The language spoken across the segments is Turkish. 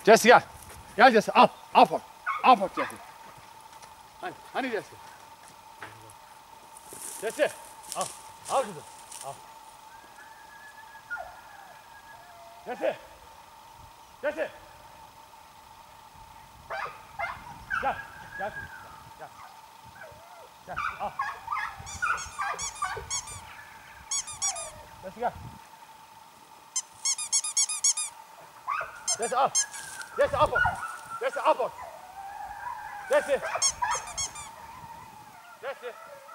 Jesse gel. Gel Jesse al. Al pot. Al pot Jesse. Hani Jesse. Jesse. Al. Al kızım. Al. Jesse. Jesse. Gel. Gel kızım. Gel. Gel. Al. Jesse gel. Jesse al. Jesse al pot. Jesse al pot. Jesse. Jesse.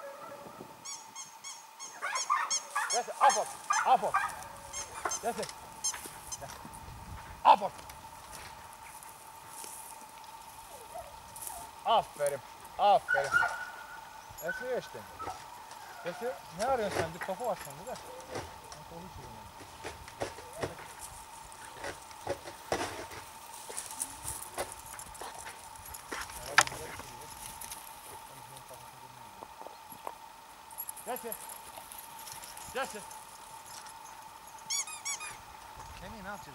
Jesse al pot. Al pot. Jesse. Al pot. Aferin. Aferin. Jesse geçti. Jesse ne arıyorsun sen? Bir topu var sende de. Ben onu çiziyorum. Jesse. Jesse. Kemiği ne yapacağız?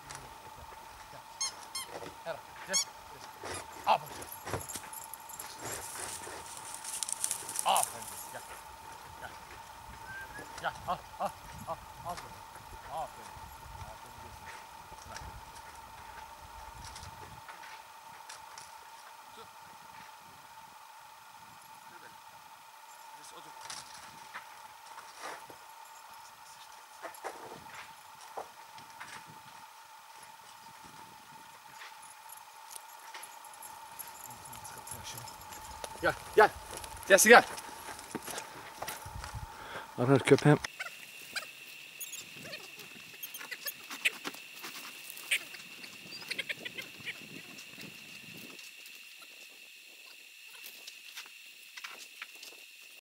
Gel. Jesse. Aferin. Aferin. Gel. Gel. Gel. Al. Al. Al. Al. Aferin. Aferin. Bırak. Dur. Dur benim. Jesse otur. Gel, gel. Jesse gel. Arar köpeğim.